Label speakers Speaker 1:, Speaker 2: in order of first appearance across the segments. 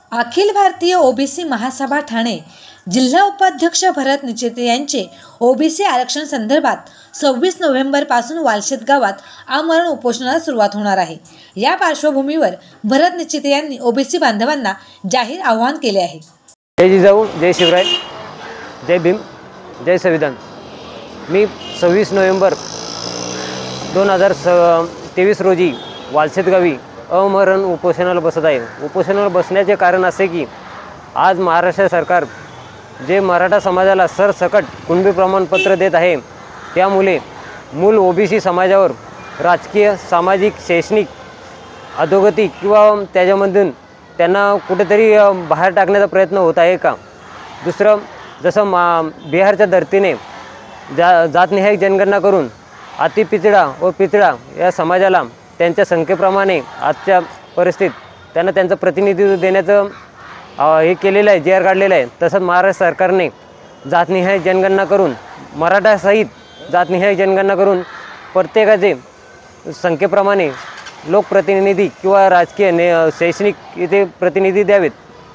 Speaker 1: Akhil Bharatiya OBC महासभा ठाणे जिल्हा उपाध्यक्ष भरत निचेते यांचे ओबीसी आरक्षण संदर्भात 26 नोव्हेंबरपासून वालशेत गावात आमरण उपोषणाला सुरुवात होणार आहे। या पार्श्वभूमीवर भरत निचेते यांनी ओबीसी बांधवांना जाहीर आवाहन केले आहे।
Speaker 2: जय जिजाऊ, जय शिवराय, जय भीम, जय संविधान। मी 26 नोव्हेंबर 2023 रोजी वालशेत गावी आमरण उपोषणाला बसत आहे। उपोषणाला बसण्याचे कारण असे की आज महाराष्ट्र सरकार जे मराठा समाजाला सरसकट कुणबी प्रमाणपत्र देत आहे, त्यामुळे मूल ओबीसी समाजावर राजकीय, सामाजिक, शैक्षणिक अधोगती किंवा त्याच्यामधून त्यांना कुठेतरी बाहेर टाकण्याचा प्रयत्न होत आहे का? दुसरं, जसं बिहारच्या धर्तीने जातनिहाय जनगणना करून अति पिचडा व पिचडा या समाजाला त्यांच्या संख्येप्रमाणे आजच्या परिस्थितीत त्यांना त्यांचं प्रतिनिधित्व देण्याचं हे केलेलं आहे, JR काढलेलं आहे। तसंच महाराष्ट्र सरकारने जातनिहाय जनगणना करून मराठासहित जातनिहाय जनगणना करून प्रत्येकाचे संख्येप्रमाणे लोकप्रतिनिधी किंवा राजकीय शैक्षणिक इथे प्रतिनिधी द्यावेत।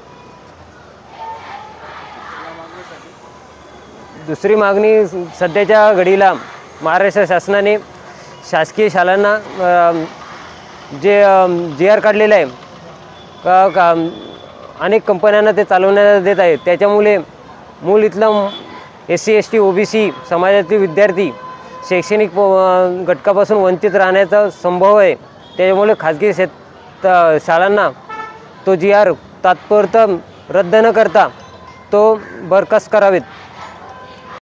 Speaker 2: दुसरी मागणी, सध्याच्या घडीला महाराष्ट्र शासनाने शासकीय शाळांना जे JR काढलेलं आहे अनेक कंपन्यांना ते चालवण्यात देत आहेत। त्याच्यामुळे मूल इथलं SC ST OBC समाजातील विद्यार्थी शैक्षणिक घटकापासून वंचित राहण्याचा संभव आहे। त्याच्यामुळे खाजगी शाळांना तो JR तात्पुरता रद्द न करता तो बरखास्त करावेत।